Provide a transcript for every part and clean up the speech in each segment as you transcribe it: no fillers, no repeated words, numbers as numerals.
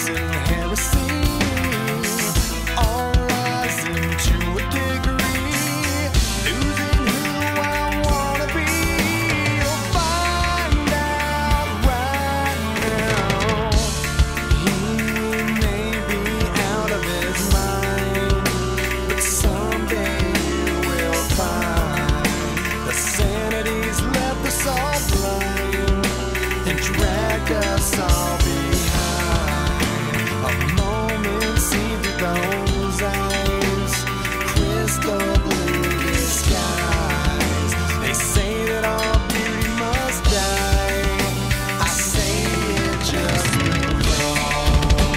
and heresy, all rising to a degree, losing who I wanna be. You'll find out right now. He may be out of his mind, but someday you will find the sanity's left us all blind and dragged us all behind. A moment seen through those eyes, crystal blue skies. They say that all beauty must die. I say it just moves on.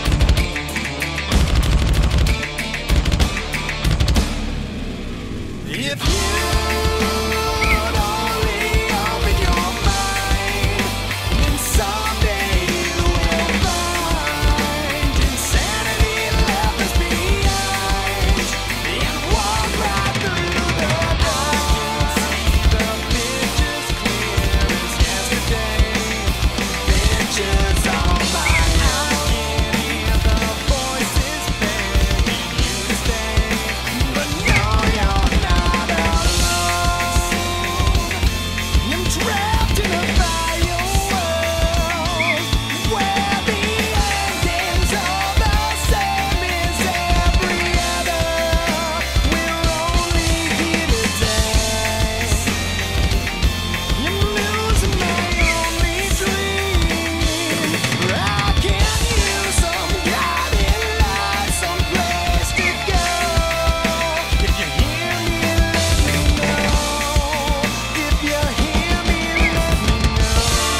If you'd only open your mind, then someday you will find insanity left us behind and walk right through the doors. The picture's clear as yesterday. Pictures on my eye. Can hear the voices begging you to stay, but no, you're not alone. I'm trapped in a fire world where the endings are the same as every other. We're only here today. I'm losing my only dream. I can use some guiding light, some place to go. If you hear me, let me know. If you hear me, let me know.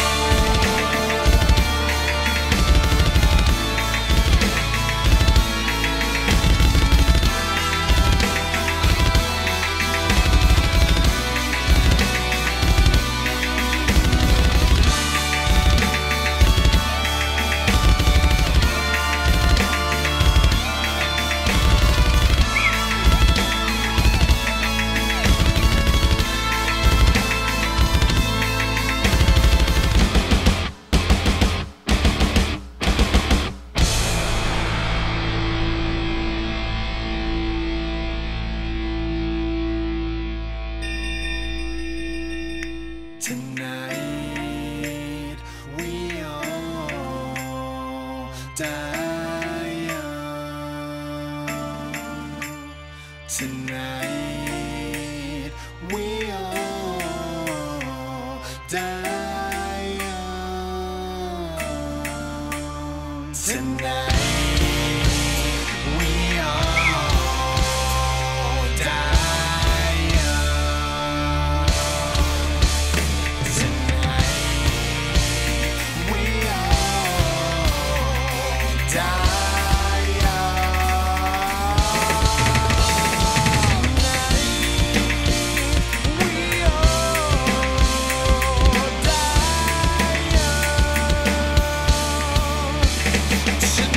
Tonight we all die young. Tonight we all die young. Tonight we all die young. Tonight we all die young. Tonight we all die young.